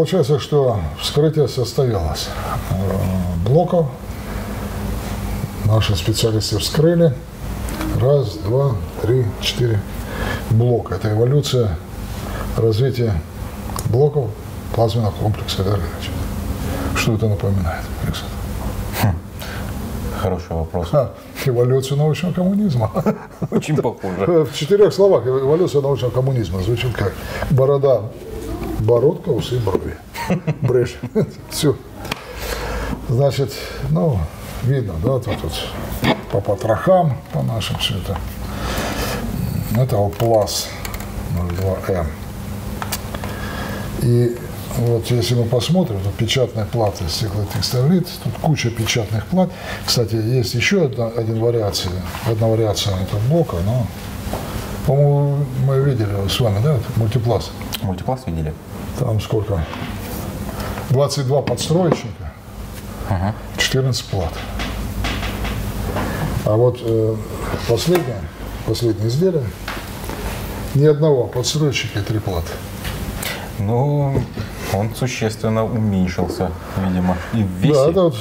получается, что вскрытие состоялось. Блоков наши специалисты вскрыли. Раз, два, три, четыре блока. Это эволюция развития блоков плазменного комплекса Горыныч. Что это напоминает, Александр? Хороший вопрос. Эволюцию научного коммунизма. Очень похоже. В 4 словах эволюция научного коммунизма звучит как борода, бородка, усы, брови. Брешь. Все. Значит, ну, видно, да, тут по потрохам, по нашим все это. Это ПЛАС 02М. И вот если мы посмотрим, тут печатная плата стеклотекстилит, тут куча печатных плат. Кстати, есть еще одна вариация этого блока, но, по-моему, мы видели с вами, да, мультипласт. Мультипласт видели? Там сколько? 22 подстроечника, 14 плат. А вот последнее изделие, ни одного подстроечника и 3 платы. Ну, он существенно уменьшился, видимо, и в весе. Да, это вот...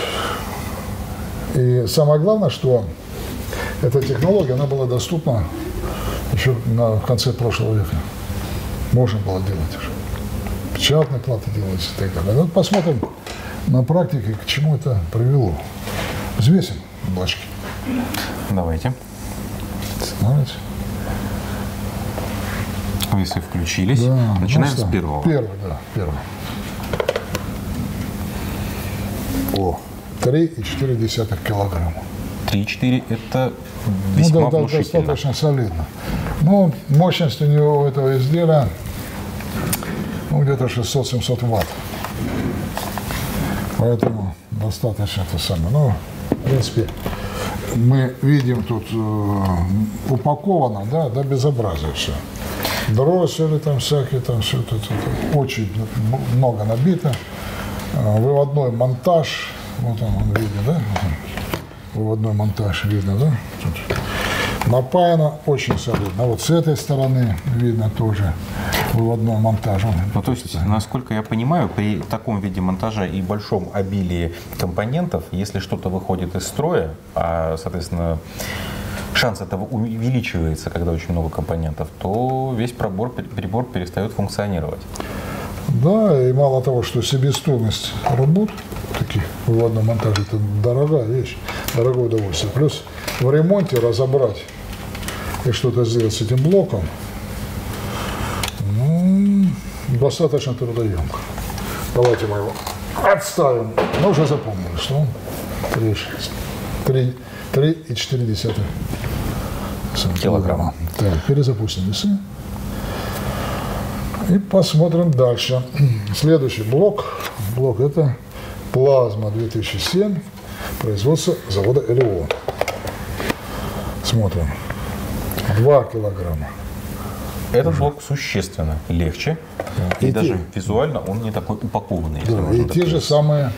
И самое главное, что эта технология, она была доступна еще в конце прошлого века. Можно было делать уже. Печатные платы делались и так далее. Вот посмотрим на практике, к чему это привело. Взвесим блочки. Давайте. Смотрите. Весы включились. Да, начинаем ну, с первого. Первый. О, 3,4 килограмма. 3,4 это весьма внушительно. Достаточно солидно. Ну, мощность у него этого изделия где-то 600-700 ватт. Поэтому достаточно это самое. Ну, в принципе, мы видим тут упаковано, да, до безобразия все. Дроссель там всякие, там все это очень много набито. Выводной монтаж, вот он видно, да? Выводной монтаж видно, да? Тут напаяно очень солидно. Вот с этой стороны видно тоже выводной монтаж. Ну, то есть, насколько я понимаю, при таком виде монтажа и большом обилии компонентов, если что-то выходит из строя, а, соответственно, шанс этого увеличивается, когда очень много компонентов, то весь прибор перестает функционировать. Да, и мало того, что себестоимость работ таких выводного монтажа, это дорогая вещь, дорогое удовольствие. Плюс в ремонте разобрать и что-то сделать с этим блоком, ну, достаточно трудоемко. Давайте мы его отставим. Мы уже запомнили, что он 3,4 килограмма. Так, перезапустим весы. И посмотрим дальше. Следующий блок. Блок это плазма 2007. Производство завода Элеон. Смотрим. 2 килограмма. Этот блок существенно легче. Да. И даже визуально он не такой упакованный. Да, и те же самые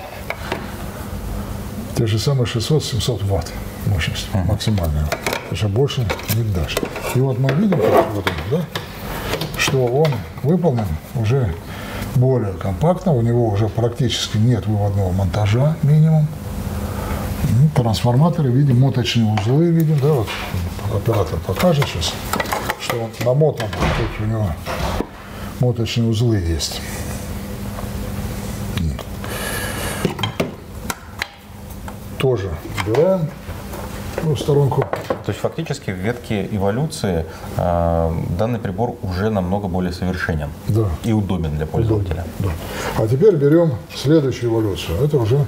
600-700 ватт мощность максимальная. Еще больше не дашь. И вот мы видим, вот это, да, что он выполнен уже более компактно, у него уже практически нет выводного монтажа минимум. Трансформаторы видим, моточные узлы видим, да, вот оператор покажет сейчас, что он намотан, тут у него моточные узлы есть. Тоже убираем в сторонку. То есть фактически в ветке эволюции данный прибор уже намного более совершенен, да, и удобен для пользователя. Да. А теперь берем следующую эволюцию. Это уже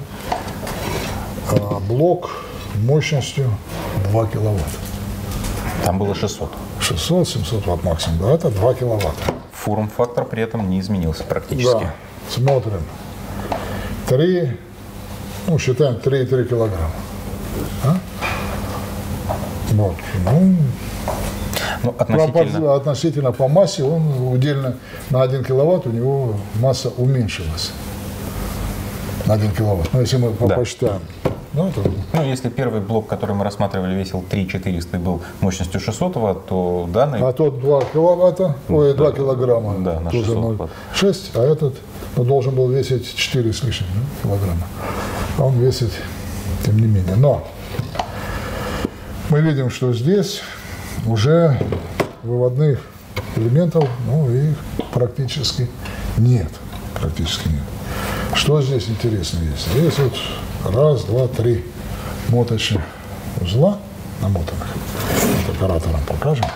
блок мощностью 2 киловатта. Там было 600. 600-700 ватт максимум, да, это 2 киловатта. Форм-фактор при этом не изменился практически. Да. Смотрим. 3, ну, считаем 3,3 килограмма. А? Вот. Ну, относительно по массе, он удельно на 1 киловатт у него масса уменьшилась. На 1 киловатт. Но если мы посчитаем Да, это... Ну, если первый блок, который мы рассматривали, весил 3400 и был мощностью 600 Вт, то данный... А тот 2 киловатта, ой, 2 килограмма, да, на тоже 600 Вт. 6, а этот должен был весить 4 с лишним, да, килограмма. А он весит, тем не менее. Но мы видим, что здесь уже выводных элементов, ну, их практически нет. Практически нет. Что здесь интересно есть? Здесь вот раз, два, три моточных узла намотанных. Вот операторам покажем.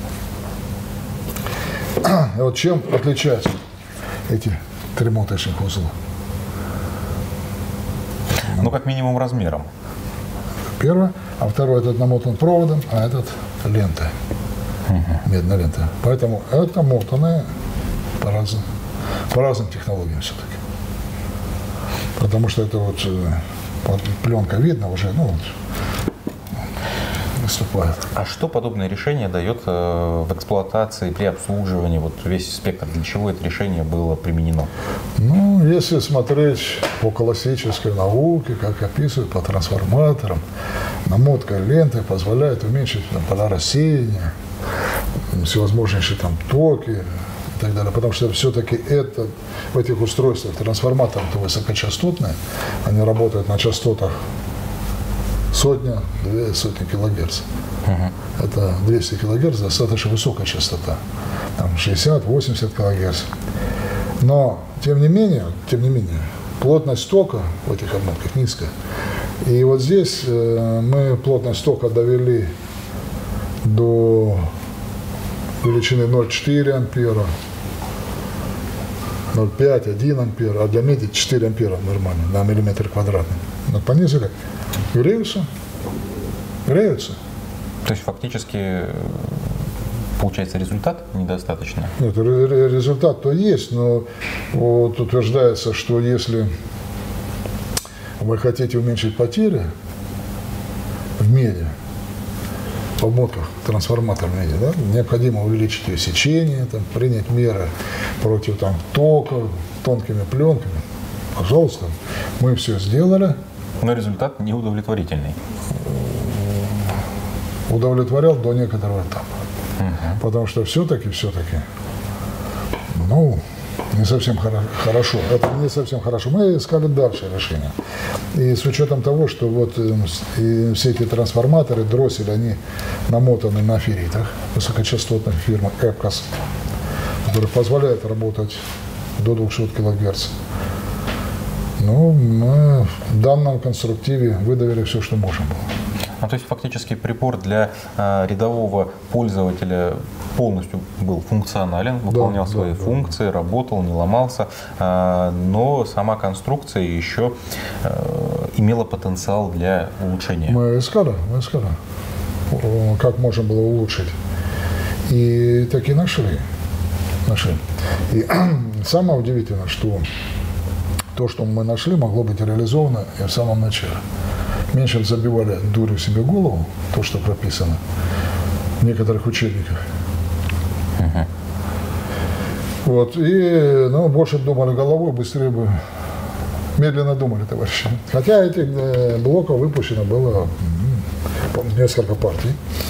И вот чем отличаются эти три моточных узла? Ну, как минимум размером. Первое. А второй этот намотан проводом, а этот лентой. Медная лента. Поэтому это мотанное по разным технологиям все-таки. Потому что это вот пленка видно уже, ну вот, выступает. А что подобное решение дает в эксплуатации, при обслуживании, вот весь спектр, для чего это решение было применено? Ну, если смотреть по классической науке, как описывают по трансформаторам, намотка ленты позволяет уменьшить там, поля рассеяния, всевозможнейшие там токи и так далее. Потому что все-таки это в этих устройствах трансформаторы-то высокочастотные, они работают на частотах две сотни килогерц. Это 200 килогерц, достаточно высокая частота. Там 60-80 килогерц. Но, тем не менее, плотность тока в этих обмотках низкая. И вот здесь мы плотность тока довели до величины 0,4 ампера, 0,5, 1 ампер, а для меди 4 ампера нормально, на миллиметр квадратный. Но понизили, греются. То есть фактически получается результат недостаточно? Нет, результат-то есть, но вот утверждается, что если вы хотите уменьшить потери в меди, в обмотках трансформатор меди, да, необходимо увеличить ее сечение, там, принять меры против там, тока, тонкими пленками. Пожалуйста, мы все сделали. Но результат неудовлетворительный. Удовлетворял до некоторого этапа. Потому что все-таки, ну, не совсем хорошо. Это не совсем хорошо. Мы искали дальше решение. И с учетом того, что вот и все эти трансформаторы, дроссель, они намотаны на ферритах высокочастотных фирм ЭПКОС, которые позволяют работать до 200 кГц. Ну, мы в данном конструктиве выдавили все, что можем было. То есть фактически прибор для рядового пользователя полностью был функционален, выполнял свои функции, работал, не ломался, но сама конструкция еще имела потенциал для улучшения. Мы искали, как можно было улучшить. И таки нашли. И самое удивительное, что то, что мы нашли, могло быть реализовано и в самом начале. Меньше забивали дурью себе голову, то, что прописано в некоторых учебниках. Вот, и больше думали головой, быстрее бы, медленно думали, товарищи. Хотя этих блоков выпущено было несколько партий.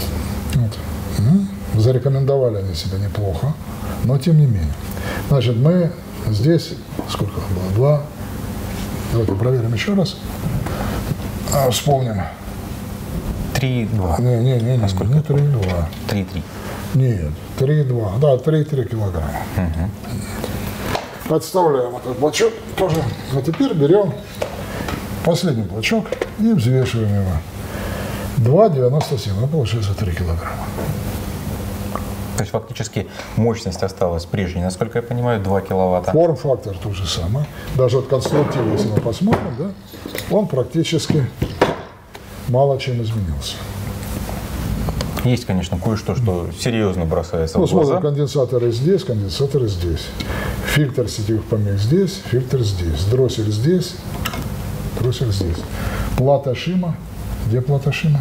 Вот. Зарекомендовали они себя неплохо, но тем не менее. Значит, мы здесь, сколько было? 2. Давайте проверим еще раз. Вспомним. 3,2. Не, а сколько? Не 3,2. 3,3. Нет, 3,2. Да, 3,3 килограмма. Подставляем этот блочок тоже. А теперь берем последний блочок и взвешиваем его. 2,97. Ну, получается 3 килограмма. То есть фактически мощность осталась прежней, насколько я понимаю, 2 киловатта. Форм-фактор тот же самый. Даже от конструктива, если мы посмотрим, да, он практически мало чем изменился. Есть, конечно, кое-что, что серьезно бросается в глаза. Смотрим, конденсаторы здесь, конденсаторы здесь. Фильтр сетевых помех здесь, фильтр здесь. Дроссель здесь, дроссель здесь. Плата шима. Где плата шима?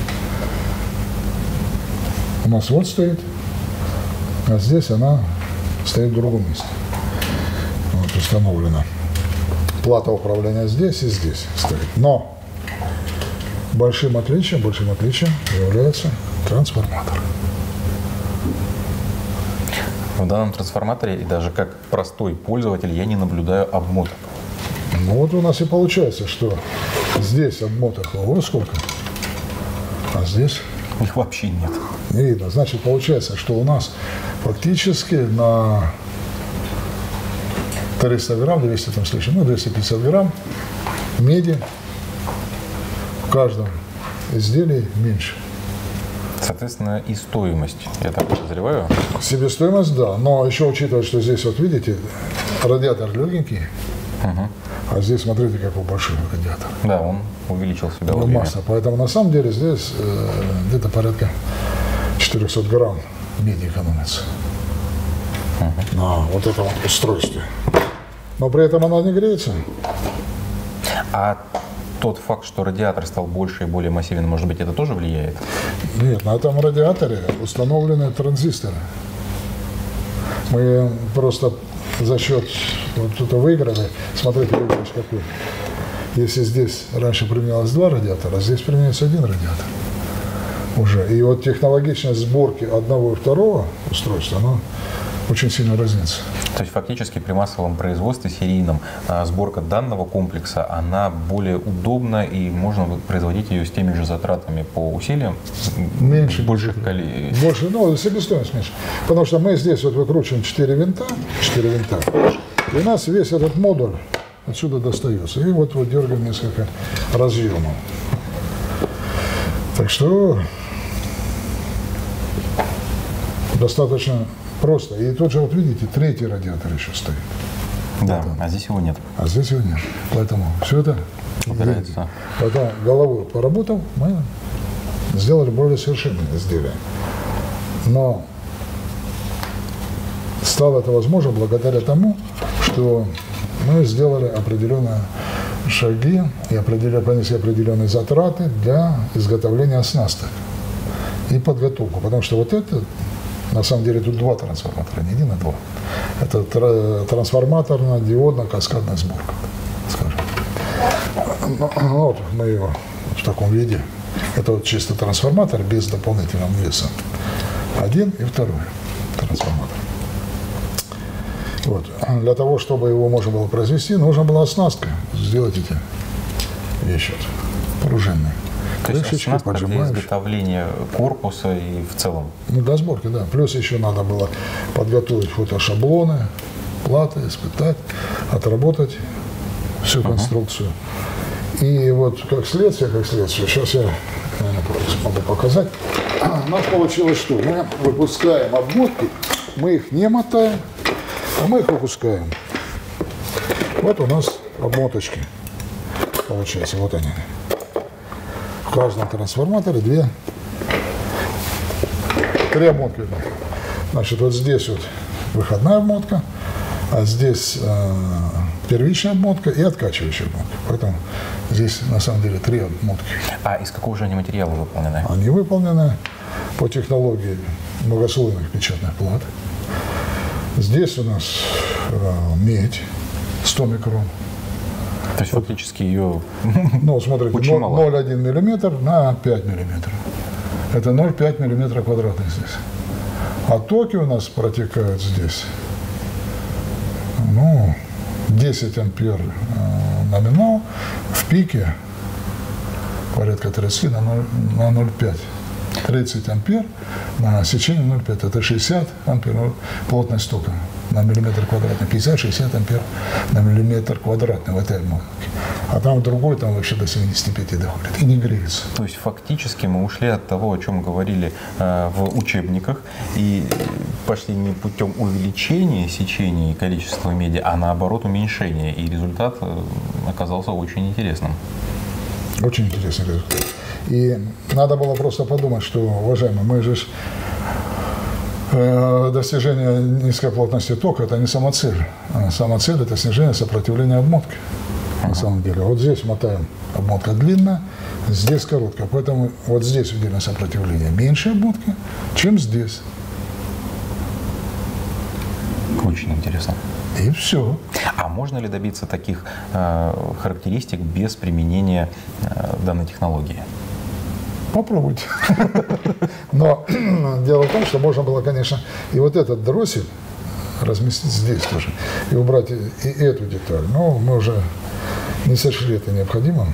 У нас вот стоит. А здесь она стоит в другом месте. Вот установлена. Плата управления здесь и здесь стоит. Но большим отличием является трансформатор. В данном трансформаторе, и даже как простой пользователь, я не наблюдаю обмоток. Ну вот у нас и получается, что здесь обмоток вот сколько, а здесь Их вообще нет. не видно. Значит, получается, что у нас фактически на 300 грамм, 200 там с лишним, ну 250 грамм меди в каждом изделии меньше. Соответственно, и стоимость, я так подозреваю. Себестоимость, да, но еще учитывая, что здесь, вот видите, радиатор легенький, а здесь, смотрите, какой большой радиатор. Да, он увеличил себя в Ну, объеме. масса. Поэтому на самом деле здесь где-то порядка 400 грамм меди экономится на вот этом устройстве. Но при этом она не греется. А тот факт, что радиатор стал больше и более массивен, может быть, это тоже влияет? Нет, на этом радиаторе установлены транзисторы. Мы просто за счет вот это выиграли. Смотрите, выигрыш какой. Если здесь раньше применялось 2 радиатора, здесь применяется 1 радиатор уже. И вот технологичность сборки одного и второго устройства, она очень сильно разнится. То есть фактически при массовом производстве серийном сборка данного комплекса, она более удобна и можно производить ее с теми же затратами по усилиям Меньше. больших количеств. Больше, ну, себестоимость меньше. Потому что мы здесь вот выкручиваем 4 винта, и у нас весь этот модуль отсюда достается. И вот дергаем несколько разъемов. Так что достаточно просто. И тут же, вот видите, 3-й радиатор еще стоит. Да, а здесь его нет. А здесь его нет. Поэтому все это Убирается. когда головой поработал, мы сделали более совершенное изделие. Но стало это возможно благодаря тому, что мы сделали определенные шаги и понесли определенные затраты для изготовления оснасток и подготовку. Потому что вот это, на самом деле, тут 2 трансформатора, не 1, а 2. Это трансформаторно-диодно-каскадная сборка, скажем. Ну, вот мы его в таком виде. Это вот чисто трансформатор без дополнительного веса. 1 и 2 трансформатор. Вот. Для того, чтобы его можно было произвести, нужна была оснастка. Сделать эти вещи пружинные. То есть Крышечки оснастка для поджимаешь. изготовления корпуса и в целом. Ну, для сборки, да. Плюс еще надо было подготовить фотошаблоны, платы, испытать, отработать всю конструкцию. И вот как следствие, сейчас я, наверное, просто могу показать. У нас получилось, что мы выпускаем обмотки, мы их не мотаем, а мы их выпускаем. Вот у нас обмоточки, получается, вот они. В каждом трансформаторе 3 обмотки. Значит, вот здесь вот выходная обмотка, а здесь первичная обмотка и откачивающая обмотка. Поэтому здесь на самом деле 3 обмотки. А из какого же они материала выполнены? Они выполнены по технологии многослойных печатных плат. Здесь у нас медь 100 микрон. То есть фактически ее Ну, смотрите, очень мало. 0,1 миллиметр на 5 миллиметров. Это 0,5 миллиметра квадратных здесь. А токи у нас протекают здесь, ну, 10 ампер номинал, в пике порядка 30 на 0,5. 30 ампер на сечение 0,5. Это 60 ампер плотность тока на миллиметр квадратный. 50-60 ампер на миллиметр квадратный в этой обмотке. А там другой, там вообще до 75 доходит. И не греется. То есть фактически мы ушли от того, о чем говорили в учебниках, и пошли не путем увеличения сечения и количества меди, а наоборот уменьшения. И результат оказался очень интересным. Очень интересный результат. И надо было просто подумать, что, уважаемые, мы же достижение низкой плотности тока – это не самоцель. Самоцель – это снижение сопротивления обмотки. На самом деле. Вот здесь мотаем, обмотка длинная, здесь короткая. Поэтому вот здесь удельное сопротивление меньше обмотки, чем здесь. Очень интересно. И все. А можно ли добиться таких характеристик без применения данной технологии? попробуйте. Но дело в том, что можно было, конечно, и вот этот дроссель разместить здесь тоже, и убрать и эту деталь. Но мы уже не сочли это необходимым.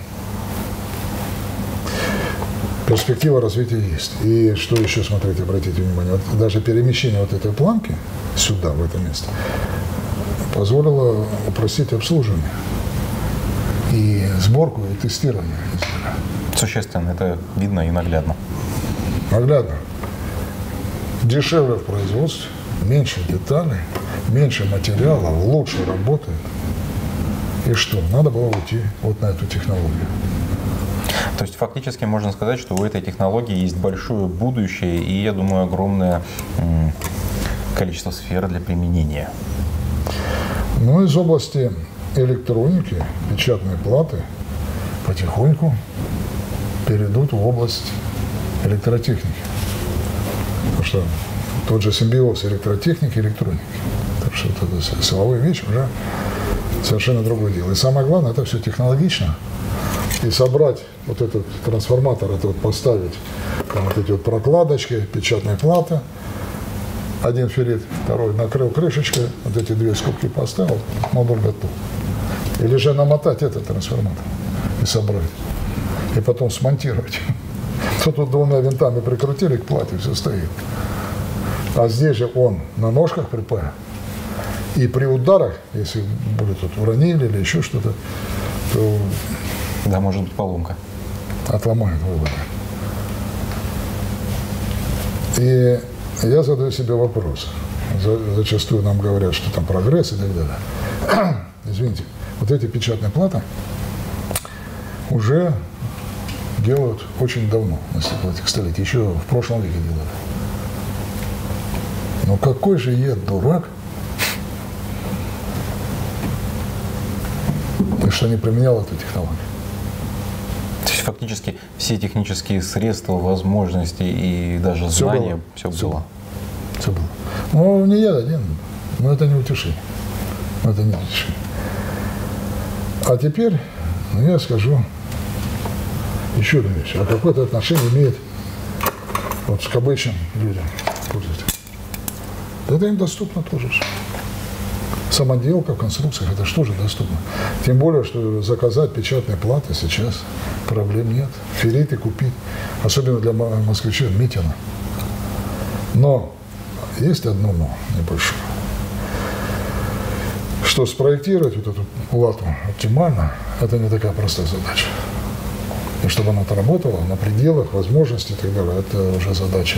Перспектива развития есть. И что еще, смотрите, обратите внимание, вот даже перемещение вот этой планки сюда, в это место, позволило упростить обслуживание и сборку, и тестирование. Существенно, это видно и наглядно. Наглядно. Дешевле в производстве, меньше деталей, меньше материала, лучше работает. И что? Надо было уйти вот на эту технологию. То есть фактически можно сказать, что у этой технологии есть большое будущее и, я думаю, огромное количество сфер для применения. Ну, из области электроники, печатные платы потихоньку перейдут в область электротехники. Потому что тот же симбиоз электротехники и электроники. Так что это силовые вещи уже совершенно другое дело. И самое главное, это все технологично. И собрать вот этот трансформатор, это вот поставить, там вот эти вот прокладочки, печатные платы, один феррит, второй накрыл крышечкой, вот эти две скобки поставил, модуль готов. Или же намотать этот трансформатор и собрать. И потом смонтировать. Тут двумя винтами прикрутили к плате, все стоит. А здесь же он на ножках припаян. И при ударах, если будет тут уронили или еще что-то, то... Да, может быть поломка. Отломает выводы. И я задаю себе вопрос. Зачастую нам говорят, что там прогресс и так далее. Извините, вот эти печатные платы уже делают очень давно на стеклотех столетий. Еще в прошлом веке делали. Но какой же я дурак, что не применял эту технологию. То есть фактически все технические средства, возможности и даже знания, все было. Все было. Ну, не я один, но это не утешение. Это не утешение. А теперь я скажу еще одну вещь. А какое-то отношение имеет вот к обычным людям, пользователям. Это им доступно тоже. Самоделка в конструкциях, это что же доступно? Тем более, что заказать печатные платы сейчас проблем нет. Ферриты купить, особенно для москвича Митина. Но есть одно но небольшое. Что спроектировать вот эту плату оптимально, это не такая простая задача. И чтобы она работала на пределах возможностей и так далее, это уже задача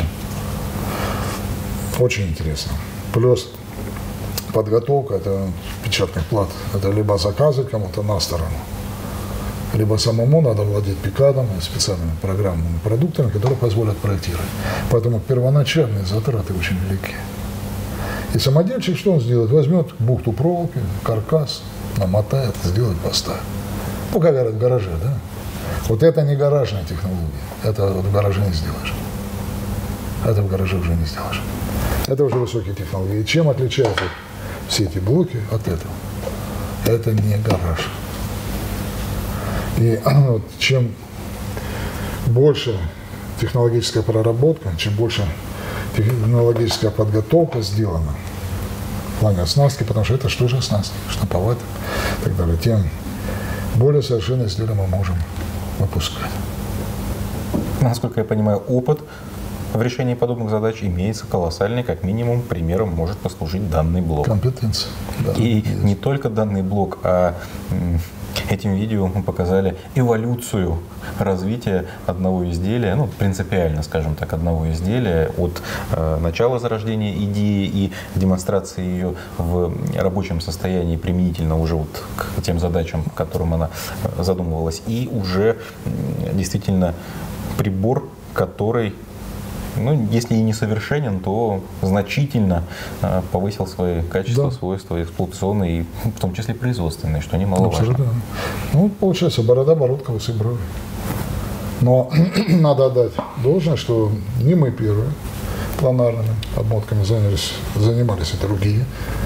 очень интересная. Плюс подготовка это печатных плат, это либо заказывать кому-то на сторону, либо самому надо владеть пикадом и специальными программными продуктами, которые позволят проектировать. Поэтому первоначальные затраты очень велики. И самодельщик что он сделает? Возьмет бухту проволоки, каркас, намотает, сделает, поставит. Ну, как говорят, в гараже, да? Вот это не гаражная технология. Это вот в гараже не сделаешь. Это в гараже уже не сделаешь. Это уже высокие технологии. И чем отличаются все эти блоки от этого? Это не гараж. И вот, чем больше технологическая проработка, чем больше технологическая подготовка сделана в плане оснастки, потому что это что же оснастка, штамповать и так далее, тем более совершенные изделия мы можем выпускать. Насколько я понимаю, опыт в решении подобных задач имеется колоссальный, как минимум, примером может послужить данный блок. Компетенция. Да, и есть. Не только данный блок, а этим видео мы показали эволюцию развития одного изделия, ну, принципиально, скажем так, одного изделия от начала зарождения идеи и демонстрации ее в рабочем состоянии применительно уже вот к тем задачам, к которым она задумывалась, и уже действительно прибор, который, ну, если и не совершенен, то значительно повысил свои качества, да, свойства эксплуатационные и в том числе производственные, что немаловажно. Абсолютно. Ну, получается, борода, бородка, усы, брови. Но надо отдать должное, что не мы первые планарными обмотками занимались и другие.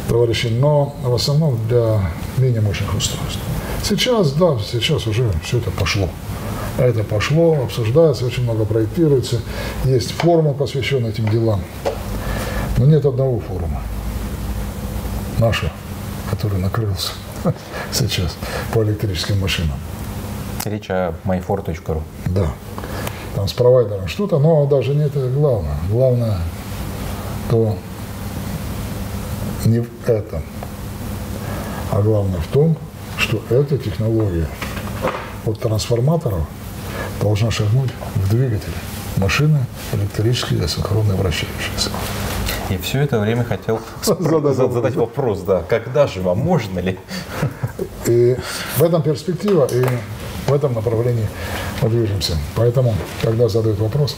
товарищи, но в основном для менее мощных устройств. Сейчас, да, сейчас уже все это пошло. Это пошло, обсуждается, очень много проектируется. Есть форумы, посвященные этим делам. Но нет одного форума. Нашего, который накрылся сейчас по электрическим машинам. Речь о myfor.ru. Да. Там с провайдером что-то, но даже не это главное. Главное то не в этом, а главное в том, что эта технология от трансформаторов должна шагнуть в двигатели машины электрические, асинхронно вращающиеся. И все это время хотел задать вопрос, да, когда же вам, можно ли? И в этом перспектива, и в этом направлении мы движемся. Поэтому, когда задают вопрос,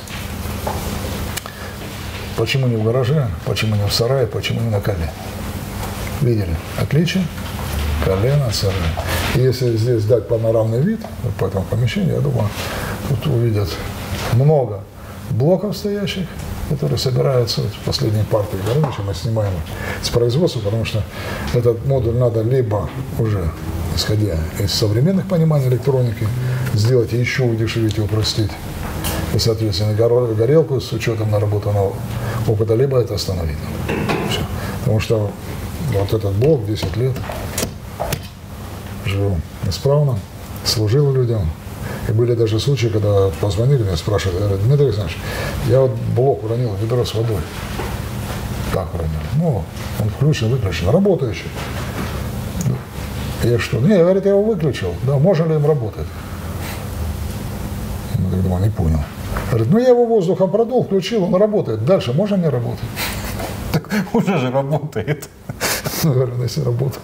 почему не в гараже, почему не в сарае, почему не на коле? Видели отличие? Колено, сарай. И если здесь дать панорамный вид по этому помещению, я думаю, тут увидят много блоков стоящих, которые собираются в последней партии Горыныча, мы снимаем с производства, потому что этот модуль надо либо уже, исходя из современных пониманий электроники, сделать еще удешевить и упростить, и, соответственно, горелку с учетом наработанного опыта, либо это остановить. Все. Потому что вот этот блок 10 лет жил исправно, служил людям. И были даже случаи, когда позвонили мне, спрашивали, говорят, Дмитрий Александрович, я вот блок уронил, ведро с водой. Как уронил? Ну, он включен, выключен, работающий. Я что? Не, говорит, я его выключил. Да, можно ли им работать? Я думаю, не понял. Говорит, ну я его воздухом продул, включил, он работает. Дальше можно не работать? Так уже же работает. Говорю, если работает.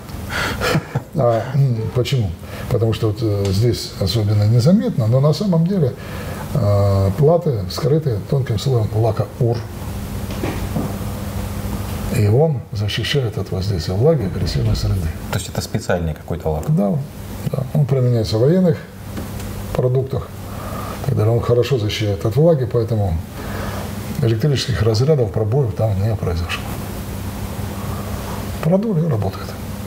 Почему? Потому что вот здесь особенно незаметно, но на самом деле платы скрыты тонким слоем лака УР. И он защищает от воздействия влаги и агрессивной среды. То есть это специальный какой-то лак? Да, да. Он применяется в военных продуктах. Тогда он хорошо защищает от влаги, поэтому электрических разрядов, пробоев там не произошло. Продул и работает.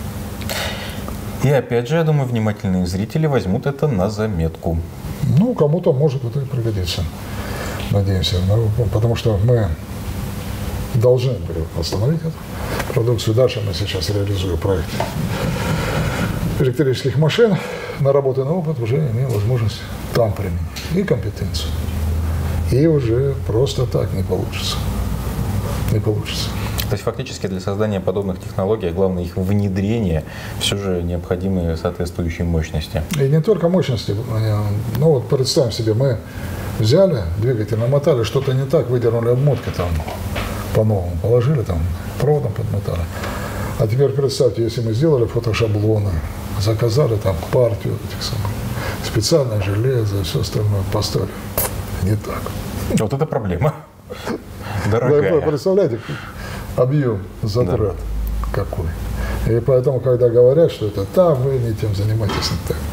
И опять же, я думаю, внимательные зрители возьмут это на заметку. Ну, кому-то может это и пригодиться. Надеемся. Потому что мы должны были остановить эту продукцию. Дальше мы сейчас реализуем проект электрических машин. Наработанный опыт уже имеем возможность там применить. И компетенцию. И уже просто так не получится. Не получится. То есть фактически для создания подобных технологий, а главное их внедрение, все же необходимы соответствующие мощности. И не только мощности. Ну вот представим себе, мы взяли двигатель, намотали, что-то не так, выдернули обмотки там по-новому, положили там, проводом подмотали. А теперь представьте, если мы сделали фотошаблоны, заказали там партию этих самых, специальное железо и все остальное поставили. Не так. Вот это проблема. Дорогая. Да, представляете, объем затрат какой. И поэтому, когда говорят, что это там, вы не тем занимаетесь, не так.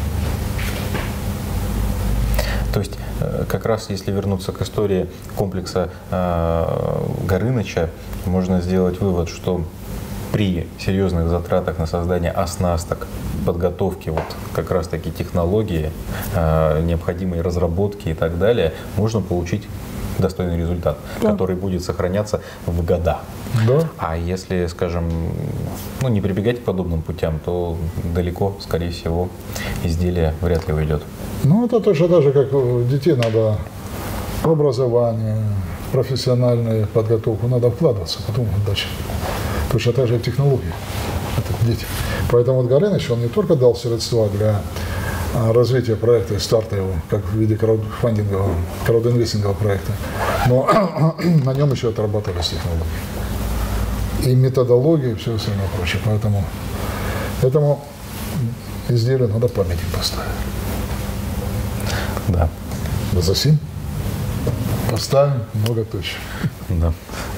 То есть, как раз если вернуться к истории комплекса Горыныча, можно сделать вывод, что при серьезных затратах на создание оснасток, подготовки вот как раз таки технологии, необходимые разработки и так далее, можно получить достойный результат, да, который будет сохраняться в года. Да. А если, скажем, ну, не прибегать к подобным путям, то далеко, скорее всего, изделие вряд ли уйдет. Ну, это точно так же, как детей надо в образование, в профессиональную подготовку надо вкладываться, потом дальше. Точно так же и в технологии. Это дети. Поэтому вот Горыныч, он не только дал средства для развития проекта и старта его, как в виде краудфандингового, краудинвестингового проекта, но на нем еще отрабатывались технологии. И методологии, и все остальное прочее. Поэтому этому изделию надо памятник поставить. Да. Да, засим поставим многоточие. Да.